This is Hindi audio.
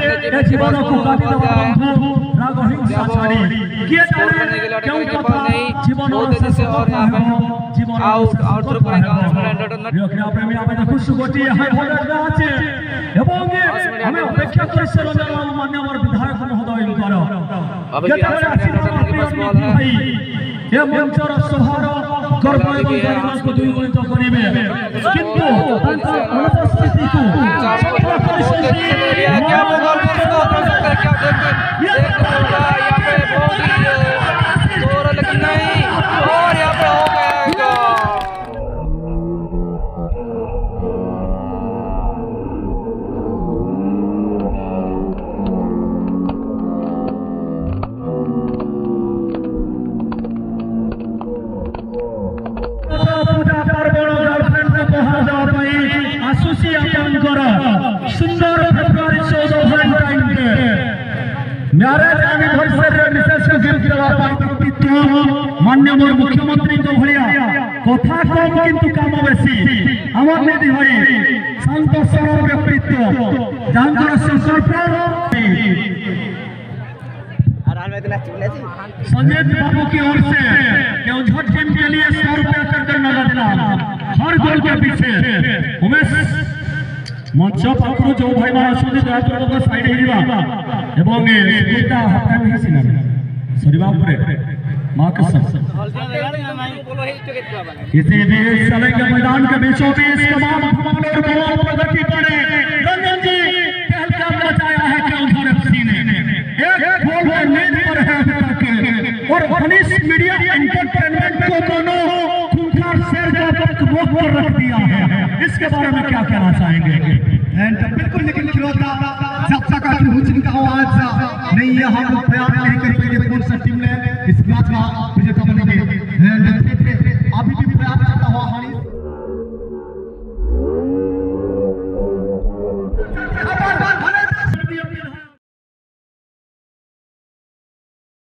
জীবনকু কাটিদেবা বন্ধু রাগ হিংসা ছাড়ি কিয়ে জানে কেউ কথা জীবন শেষ হবে জীবন আউট করে প্রিয় প্রেমী আমাদের খুশি গোটি হাই ভোল্টেজ আছে এবং আমি অপেক্ষা করি সরঞ্জাম মাননীয় বিধায়ক মহোদয়ଙ୍କର কেতବେଳେ ଆସିବ ଏ ମଞ୍ଚର ସଭାର ଗର୍ବ ଏବଂ ଗରିମାକୁ ଦ୍ୱିଗୁଣିତ କରିବେ କିନ୍ତୁ ତାଙ୍କ ଅନୁପସ୍ଥିତିକୁ ସଫଳ କରିଛନ୍ତି सुंदर February 14 Valentine day marriage anniversary विशेष गिफ्ट देवा व्यक्तित्व माननीय मुख्यमंत्री को भलिया कथा कम किंतु काम बेसी हमर निधि भाई शांत सरल व्यक्तित्व जानकर संकल्प संजय बाबू की ओर से केवझर टीम के लिए 100 रुपया कर नगद इनाम हर गोल के पीछे उमेश मंच पाखु जो भाई मान अच्छे दयापुर साइड एवं स्कूलटा हाफ टाइम ही सरीबा माँ कसम इसी बीच चलेंगे मैदान के बीचों बीच तमाम प्रगति करे रंजन जी पहल मचाया है केवझर एफसी ने एक गोल पर लीड पर है और फनिश मीडिया एंटरटेनमेंट को दोनों खूंखार शेर का रोक कर रख दिया है इसके बारे में क्या कहना चाहेंगे बिल्कुल लेकिन खिलौना जब तक हुजूम का आवाज नहीं है हम बयान नहीं कर